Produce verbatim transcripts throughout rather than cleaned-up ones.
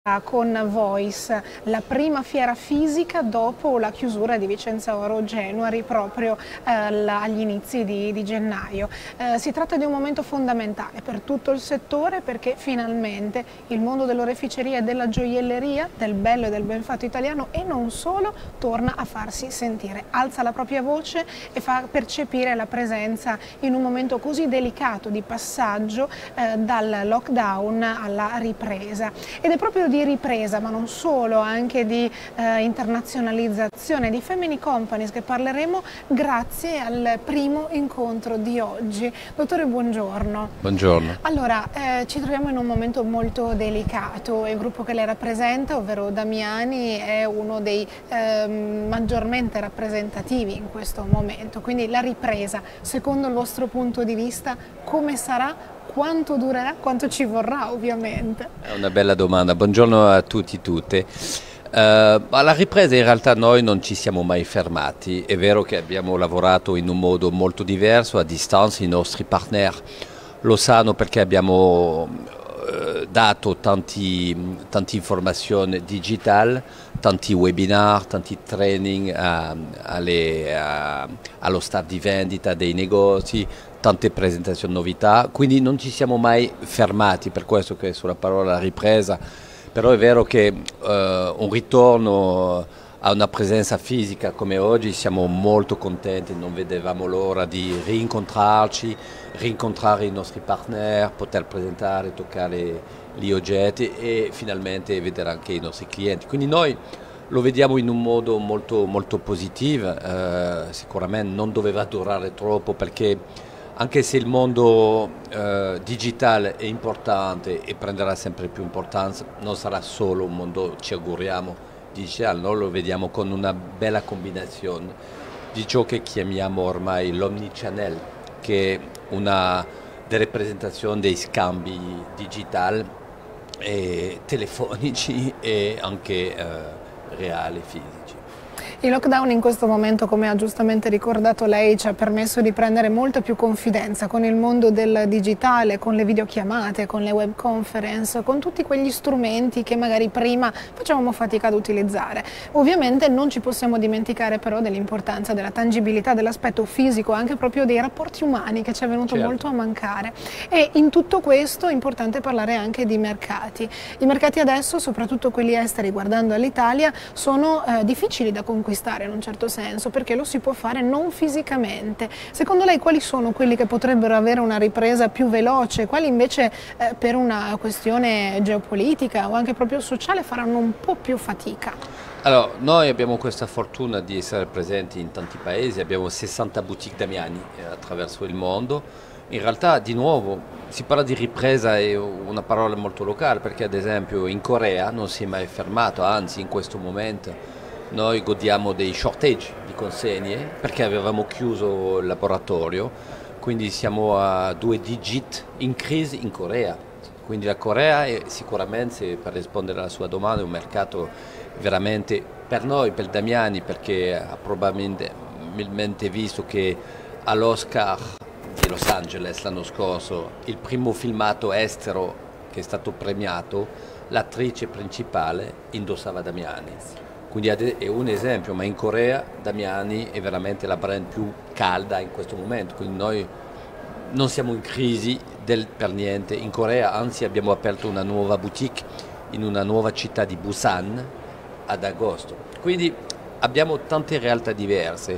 Con Voice, la prima fiera fisica dopo la chiusura di Vicenza Oro January proprio eh, agli inizi di, di gennaio. Eh, si tratta di un momento fondamentale per tutto il settore perché finalmente il mondo dell'oreficeria e della gioielleria, del bello e del ben fatto italiano e non solo, torna a farsi sentire, alza la propria voce e fa percepire la presenza in un momento così delicato di passaggio eh, dal lockdown alla ripresa. Ed è proprio di ripresa, ma non solo, anche di eh, internazionalizzazione, di Family Companies che parleremo grazie al primo incontro di oggi. Dottore, buongiorno. Buongiorno. Allora, eh, ci troviamo in un momento molto delicato. Il gruppo che lei rappresenta, ovvero Damiani, è uno dei eh, maggiormente rappresentativi in questo momento. Quindi la ripresa, secondo il vostro punto di vista, come sarà? Quanto durerà? Quanto ci vorrà, ovviamente? È una bella domanda. Buongiorno a tutti e tutte. Uh, alla ripresa in realtà noi non ci siamo mai fermati. È vero che abbiamo lavorato in un modo molto diverso, a distanza. I nostri partner lo sanno perché abbiamo uh, dato tanti, tante informazioni digitali, tanti webinar, tanti training uh, alle, uh, allo staff di vendita dei negozi, tante presentazioni novità, quindi non ci siamo mai fermati, per questo che sulla parola ripresa, però è vero che uh, un ritorno a una presenza fisica come oggi siamo molto contenti, non vedevamo l'ora di rincontrarci, rincontrare i nostri partner, poter presentare, toccare gli oggetti e finalmente vedere anche i nostri clienti. Quindi noi lo vediamo in un modo molto, molto positivo, uh, sicuramente non doveva durare troppo perché anche se il mondo eh, digitale è importante e prenderà sempre più importanza, non sarà solo un mondo, ci auguriamo, digitale, noi lo vediamo con una bella combinazione di ciò che chiamiamo ormai l'omnichannel, che è una rappresentazione dei scambi digitali e telefonici e anche eh, reali, fisici. Il lockdown in questo momento, come ha giustamente ricordato lei, ci ha permesso di prendere molta più confidenza con il mondo del digitale, con le videochiamate, con le web conference, con tutti quegli strumenti che magari prima facevamo fatica ad utilizzare. Ovviamente non ci possiamo dimenticare però dell'importanza della tangibilità, dell'aspetto fisico, anche proprio dei rapporti umani che ci è venuto certo. molto a mancare. E in tutto questo è importante parlare anche di mercati. I mercati adesso, soprattutto quelli esteri guardando all'Italia, sono eh, difficili da conquistare in un certo senso, perché lo si può fare non fisicamente. Secondo lei quali sono quelli che potrebbero avere una ripresa più veloce, quali invece eh, per una questione geopolitica o anche proprio sociale faranno un po' più fatica? Allora, noi abbiamo questa fortuna di essere presenti in tanti paesi, abbiamo sessanta boutique Damiani eh, attraverso il mondo. In realtà, di nuovo, si parla di ripresa, è una parola molto locale, perché ad esempio in Corea non si è mai fermato, anzi in questo momento noi godiamo dei shortage di consegne perché avevamo chiuso il laboratorio, quindi siamo a due digit in crisi in Corea. Quindi la Corea è sicuramente, per rispondere alla sua domanda, un mercato veramente per noi, per Damiani, perché ha probabilmente visto che all'Oscar di Los Angeles l'anno scorso il primo filmato estero che è stato premiato, l'attrice principale indossava Damiani. Quindi è un esempio, ma in Corea Damiani è veramente la brand più calda in questo momento, quindi noi non siamo in crisi del, per niente in Corea, anzi abbiamo aperto una nuova boutique in una nuova città di Busan ad agosto. Quindi abbiamo tante realtà diverse.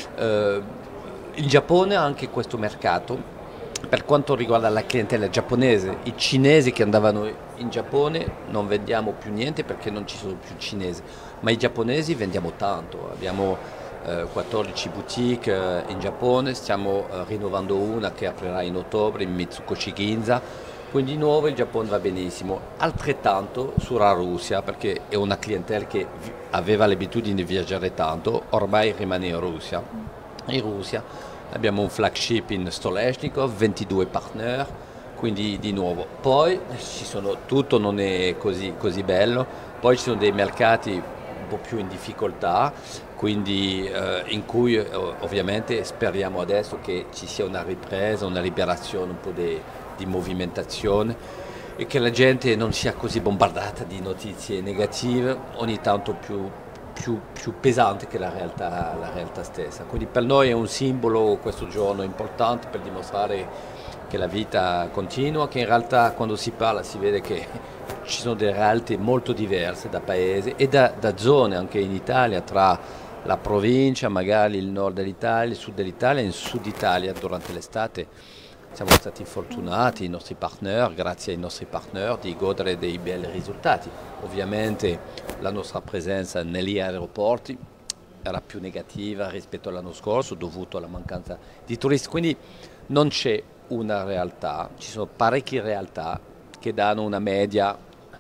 Eh, il Giappone ha anche questo mercato. Per quanto riguarda la clientela giapponese, i cinesi che andavano in Giappone non vendiamo più niente perché non ci sono più cinesi, ma i giapponesi vendiamo tanto. Abbiamo eh, quattordici boutique eh, in Giappone, stiamo eh, rinnovando una che aprirà in ottobre in Mitsukoshi Ginza, quindi di nuovo il Giappone va benissimo. Altrettanto sulla Russia, perché è una clientela che aveva l'abitudine di viaggiare tanto, ormai rimane in Russia. In Russia abbiamo un flagship in Stoleshnikov, ventidue partner, quindi di nuovo. Poi ci sono, tutto non è così, così bello, poi ci sono dei mercati un po' più in difficoltà, quindi eh, in cui eh, ovviamente speriamo adesso che ci sia una ripresa, una liberazione un po' di, di movimentazione. e che la gente non sia così bombardata di notizie negative, ogni tanto più, più, più pesante che la realtà, la realtà stessa. Quindi per noi è un simbolo questo giorno importante per dimostrare che la vita continua, che in realtà quando si parla si vede che ci sono delle realtà molto diverse da paesi e da, da zone anche in Italia, tra la provincia, magari il nord dell'Italia, il sud dell'Italia e il sud Italia durante l'estate. Siamo stati fortunati, i nostri partner, grazie ai nostri partner, di godere dei bei risultati. Ovviamente la nostra presenza negli aeroporti era più negativa rispetto all'anno scorso, dovuto alla mancanza di turisti, quindi non c'è una realtà, ci sono parecchie realtà che danno una media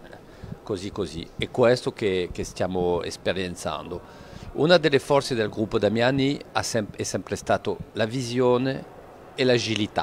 così così, è questo che, che stiamo esperienzando. Una delle forze del gruppo Damiani sem- è sempre stata la visione e l'agilità.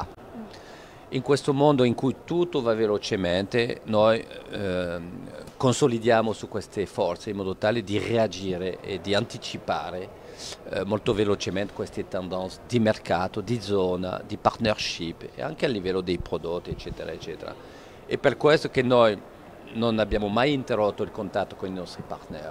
In questo mondo in cui tutto va velocemente, noi eh, consolidiamo su queste forze in modo tale di reagire e di anticipare eh, molto velocemente queste tendenze di mercato, di zona, di partnership e anche a livello dei prodotti, eccetera, eccetera. È per questo che noi non abbiamo mai interrotto il contatto con i nostri partner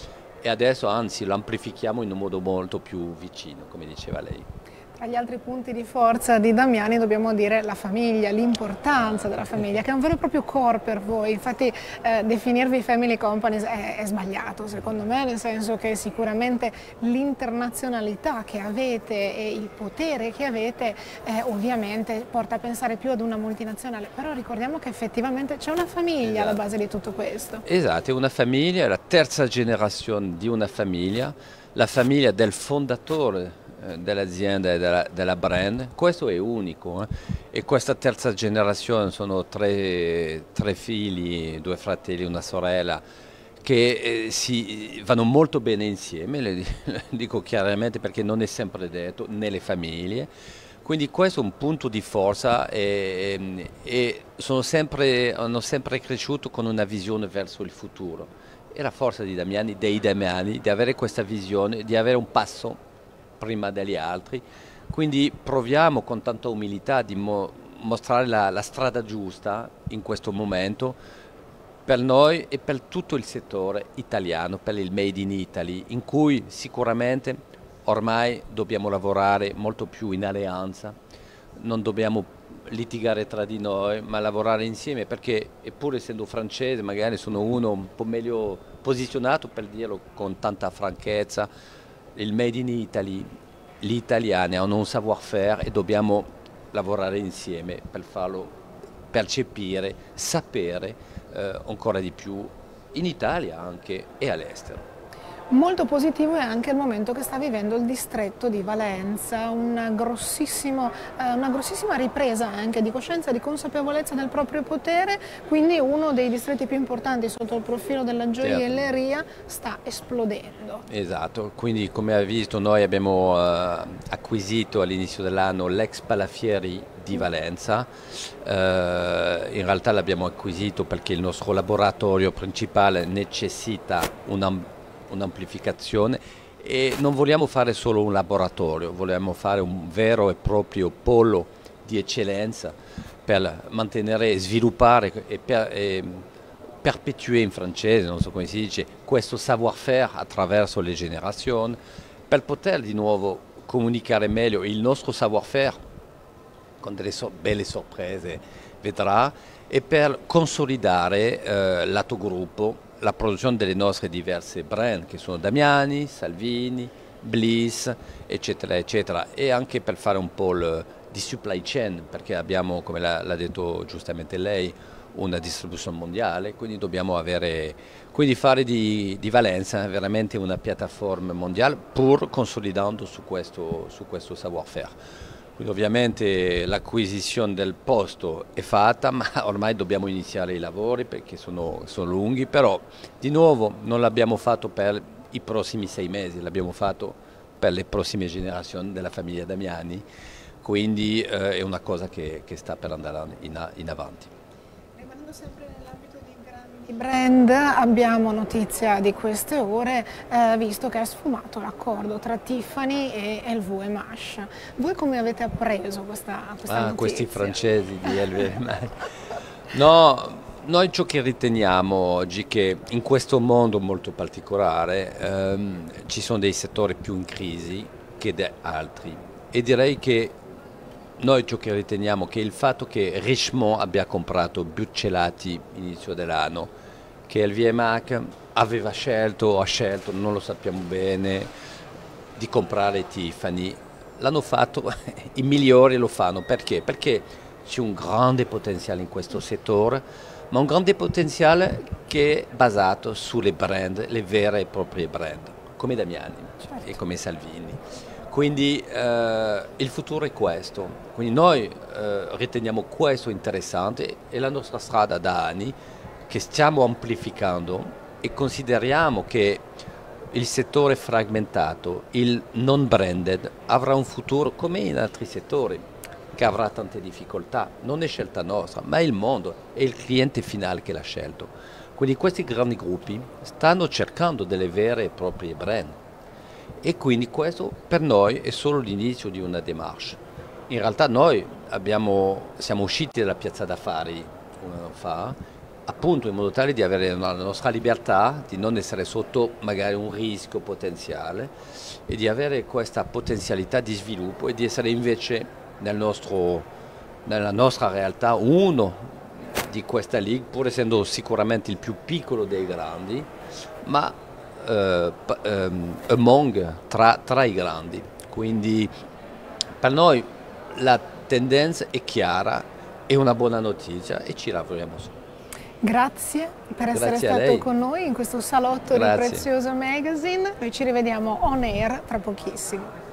e adesso anzi lo amplifichiamo in un modo molto più vicino, come diceva lei. Tra gli altri punti di forza di Damiani dobbiamo dire la famiglia, l'importanza della famiglia, che è un vero e proprio core per voi. Infatti eh, definirvi family companies è, è sbagliato secondo me, nel senso che sicuramente l'internazionalità che avete e il potere che avete eh, ovviamente porta a pensare più ad una multinazionale, però ricordiamo che effettivamente c'è una famiglia esatto. alla base di tutto questo. Esatto, è una famiglia, è la terza generazione di una famiglia, la famiglia del fondatore dell'azienda e della, della brand. Questo è unico eh? E questa terza generazione sono tre, tre figli, due fratelli e una sorella che eh, si vanno molto bene insieme, le, le dico chiaramente perché non è sempre detto nelle famiglie, quindi questo è un punto di forza e, e sono sempre, hanno sempre cresciuto con una visione verso il futuro. È la forza di Damiani, dei Damiani, di avere questa visione, di avere un passo prima degli altri, quindi proviamo con tanta umiltà di mo mostrare la, la strada giusta in questo momento per noi e per tutto il settore italiano, per il Made in Italy, in cui sicuramente ormai dobbiamo lavorare molto più in alleanza, non dobbiamo litigare tra di noi, ma lavorare insieme, perché pur essendo francese magari sono uno un po' meglio posizionato, per dirlo con tanta franchezza. Il Made in Italy, gli italiani hanno un savoir-faire e dobbiamo lavorare insieme per farlo percepire, sapere eh, ancora di più in Italia anche e all'estero. Molto positivo è anche il momento che sta vivendo il distretto di Valenza, una, grossissimo, eh, una grossissima ripresa anche di coscienza e di consapevolezza del proprio potere, quindi uno dei distretti più importanti sotto il profilo della gioielleria sta esplodendo. Esatto, quindi come hai visto noi abbiamo eh, acquisito all'inizio dell'anno l'ex Palafieri di Valenza, eh, in realtà l'abbiamo acquisito perché il nostro laboratorio principale necessita una un'amplificazione e non vogliamo fare solo un laboratorio, vogliamo fare un vero e proprio polo di eccellenza per mantenere e sviluppare e, per, e perpetuare in francese, non so come si dice, questo savoir-faire attraverso le generazioni, per poter di nuovo comunicare meglio il nostro savoir-faire con delle so belle sorprese, vedrà, e per consolidare eh, lato gruppo la produzione delle nostre diverse brand che sono Damiani, Salvini, Bliss, eccetera, eccetera, e anche per fare un po' il, di supply chain, perché abbiamo, come l'ha detto giustamente lei, una distribuzione mondiale, quindi dobbiamo avere, quindi fare di, di Valenza veramente una piattaforma mondiale pur consolidando su questo, su questo savoir-faire. Quindi ovviamente l'acquisizione del posto è fatta, ma ormai dobbiamo iniziare i lavori perché sono, sono lunghi, però di nuovo non l'abbiamo fatto per i prossimi sei mesi, l'abbiamo fatto per le prossime generazioni della famiglia Damiani, quindi eh, è una cosa che, che sta per andare in, in avanti. Rimanendo sempre nell'ambito di grandi brand, abbiamo notizia di queste ore, eh, visto che è sfumato l'accordo tra Tiffany e L V M H. Voi come avete appreso questa, questa ah, notizia? Questi francesi di L V M H. No, noi ciò che riteniamo oggi che in questo mondo molto particolare ehm, ci sono dei settori più in crisi che da altri e direi che noi ciò che riteniamo che il fatto che Richemont abbia comprato Buccellati inizio dell'anno, che il V M H aveva scelto o ha scelto, non lo sappiamo bene, di comprare Tiffany, l'hanno fatto, i migliori lo fanno, perché? Perché c'è un grande potenziale in questo settore, ma un grande potenziale che è basato sulle brand, le vere e proprie brand, come Damiani certo. e come Salvini. Quindi eh, il futuro è questo, quindi noi eh, riteniamo questo interessante e la nostra strada da anni che stiamo amplificando e consideriamo che il settore frammentato, il non branded, avrà un futuro come in altri settori, che avrà tante difficoltà. Non è scelta nostra, ma è il mondo, è il cliente finale che l'ha scelto. Quindi questi grandi gruppi stanno cercando delle vere e proprie brand. E quindi questo per noi è solo l'inizio di una démarche. In realtà noi abbiamo, siamo usciti dalla piazza d'affari un anno fa, appunto in modo tale di avere la nostra libertà, di non essere sotto magari un rischio potenziale e di avere questa potenzialità di sviluppo e di essere invece nel nostro, nella nostra realtà uno di questa league, pur essendo sicuramente il più piccolo dei grandi, ma Uh, um, among, tra, tra i grandi. Quindi per noi la tendenza è chiara, è una buona notizia e ci lavoriamo su. Grazie per essere Grazie stato con noi in questo salotto Grazie. di Prezioso Magazine. Noi ci rivediamo on air tra pochissimo.